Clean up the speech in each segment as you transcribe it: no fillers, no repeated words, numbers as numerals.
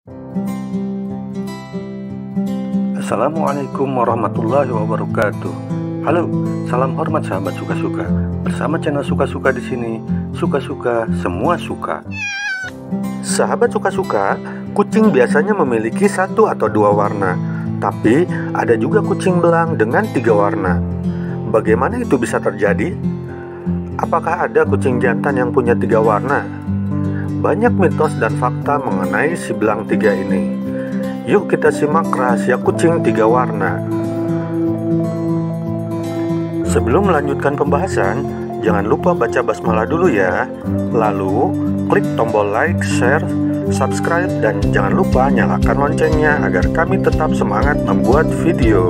Assalamualaikum warahmatullahi wabarakatuh. Halo, salam hormat sahabat suka-suka. Bersama channel suka-suka di sini, suka-suka semua suka. Sahabat suka-suka, kucing biasanya memiliki satu atau dua warna, tapi ada juga kucing belang dengan 3 warna. Bagaimana itu bisa terjadi? Apakah ada kucing jantan yang punya 3 warna? Banyak mitos dan fakta mengenai si belang 3 ini. Yuk kita simak rahasia kucing 3 warna. Sebelum melanjutkan pembahasan, jangan lupa baca basmalah dulu ya. Lalu, klik tombol like, share, subscribe, dan jangan lupa nyalakan loncengnya agar kami tetap semangat membuat video.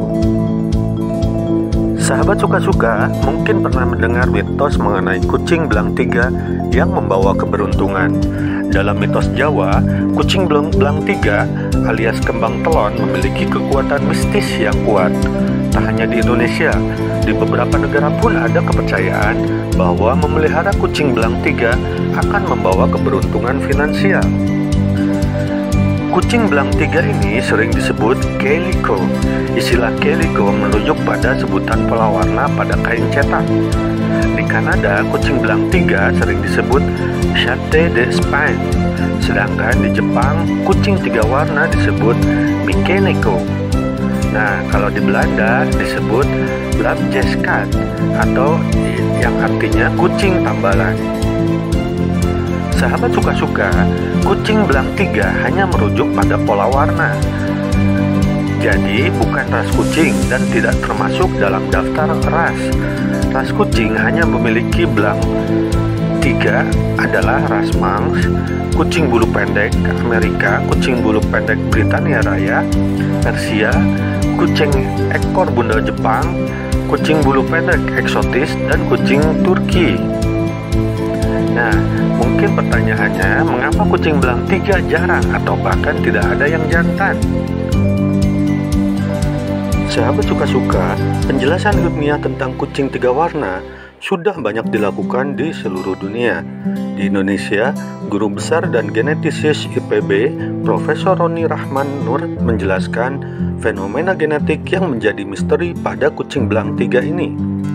Sahabat suka-suka mungkin pernah mendengar mitos mengenai kucing belang 3 yang membawa keberuntungan. Dalam mitos Jawa, kucing belang 3 alias kembang telon memiliki kekuatan mistis yang kuat. Tak hanya di Indonesia, di beberapa negara pun ada kepercayaan bahwa memelihara kucing belang 3 akan membawa keberuntungan finansial. Kucing belang 3 ini sering disebut calico. Istilah calico merujuk pada sebutan pola warna pada kain cetak. Di Kanada, kucing belang 3 sering disebut Chatte d'Espagne. Sedangkan di Jepang, kucing 3 warna disebut Mikeneko. Nah, kalau di Belanda disebut Blauwjeskat atau yang artinya kucing tambalan. Sahabat suka-suka, kucing belang 3 hanya merujuk pada pola warna. Jadi bukan ras kucing dan tidak termasuk dalam daftar ras. Ras kucing hanya memiliki belang 3 adalah ras Manx, kucing bulu pendek Amerika, kucing bulu pendek Britania Raya, Persia, kucing ekor bundel Jepang, kucing bulu pendek eksotis, dan kucing Turki. Nah, mungkin pertanyaannya, mengapa kucing belang 3 jarang atau bahkan tidak ada yang jantan? Sahabat suka-suka, penjelasan ilmiah tentang kucing 3 warna sudah banyak dilakukan di seluruh dunia. Di Indonesia, guru besar dan genetisis IPB, Profesor Roni Rahman Nur menjelaskan fenomena genetik yang menjadi misteri pada kucing belang 3 ini.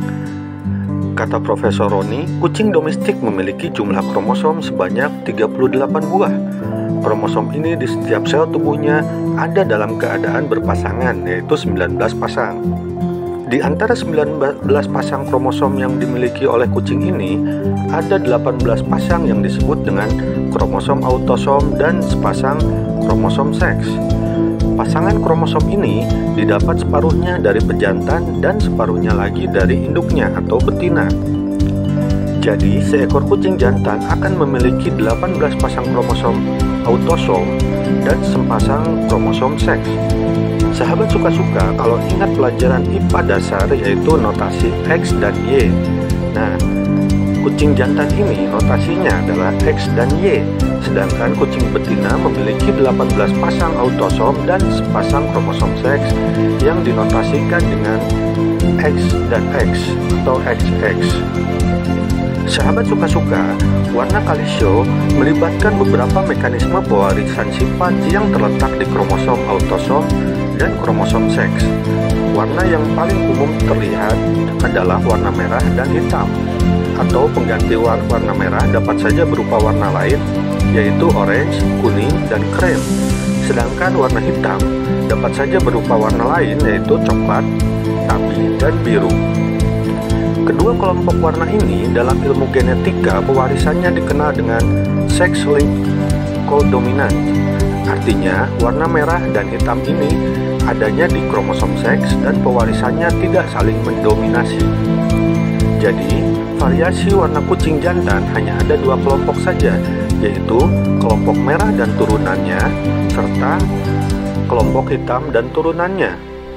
Kata Profesor Roni, kucing domestik memiliki jumlah kromosom sebanyak 38 buah. Kromosom ini di setiap sel tubuhnya ada dalam keadaan berpasangan, yaitu 19 pasang. Di antara 19 pasang kromosom yang dimiliki oleh kucing ini, ada 18 pasang yang disebut dengan kromosom autosom dan sepasang kromosom seks. Pasangan kromosom ini didapat separuhnya dari pejantan dan separuhnya lagi dari induknya atau betina. Jadi, seekor kucing jantan akan memiliki 18 pasang kromosom autosom dan sepasang kromosom seks. Sahabat suka-suka, kalau ingat pelajaran IPA dasar yaitu notasi X dan Y. Nah, kucing jantan ini notasinya adalah X dan Y, sedangkan kucing betina memiliki 18 pasang autosom dan sepasang kromosom seks yang dinotasikan dengan X dan X atau XX. Sahabat suka-suka, warna kalisio melibatkan beberapa mekanisme pewarisan sifat yang terletak di kromosom autosom dan kromosom seks. Warna yang paling umum terlihat adalah warna merah dan hitam, atau pengganti warna merah dapat saja berupa warna lain, yaitu orange, kuning, dan krem. Sedangkan warna hitam dapat saja berupa warna lain, yaitu coklat, tabi, dan biru. Kedua kelompok warna ini dalam ilmu genetika pewarisannya dikenal dengan sex-linked codominant. Artinya, warna merah dan hitam ini adanya di kromosom seks dan pewarisannya tidak saling mendominasi. Jadi, variasi warna kucing jantan hanya ada 2 kelompok saja, yaitu kelompok merah dan turunannya, serta kelompok hitam dan turunannya.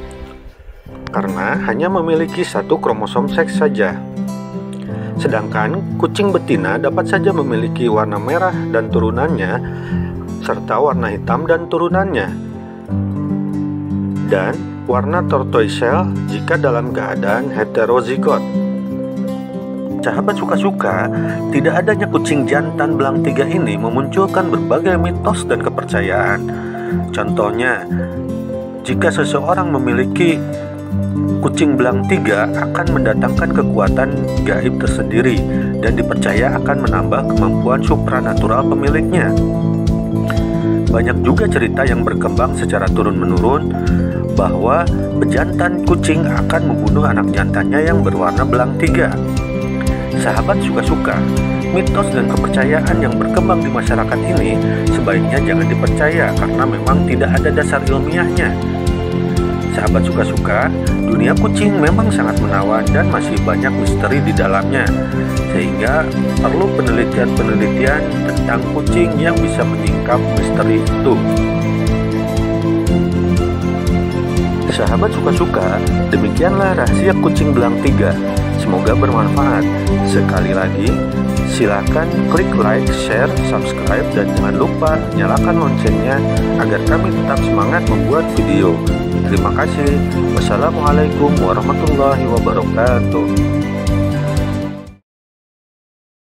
Karena hanya memiliki 1 kromosom seks saja. Sedangkan kucing betina dapat saja memiliki warna merah dan turunannya, serta warna hitam dan turunannya, dan warna tortoisel jika dalam keadaan heterozigot. Sahabat suka-suka, tidak adanya kucing jantan belang tiga ini memunculkan berbagai mitos dan kepercayaan. Contohnya, jika seseorang memiliki kucing belang tiga akan mendatangkan kekuatan gaib tersendiri dan dipercaya akan menambah kemampuan supranatural pemiliknya. Banyak juga cerita yang berkembang secara turun-menurun bahwa pejantan kucing akan membunuh anak jantannya yang berwarna belang tiga. Sahabat suka-suka, mitos dan kepercayaan yang berkembang di masyarakat ini sebaiknya jangan dipercaya karena memang tidak ada dasar ilmiahnya. Sahabat suka-suka, dunia kucing memang sangat menawan dan masih banyak misteri di dalamnya, sehingga perlu penelitian-penelitian tentang kucing yang bisa menyingkap misteri itu. Sahabat suka-suka, demikianlah rahasia kucing belang tiga. Semoga bermanfaat. Sekali lagi, silakan klik like, share, subscribe, dan jangan lupa nyalakan loncengnya agar kami tetap semangat membuat video. Terima kasih. Wassalamualaikum warahmatullahi wabarakatuh.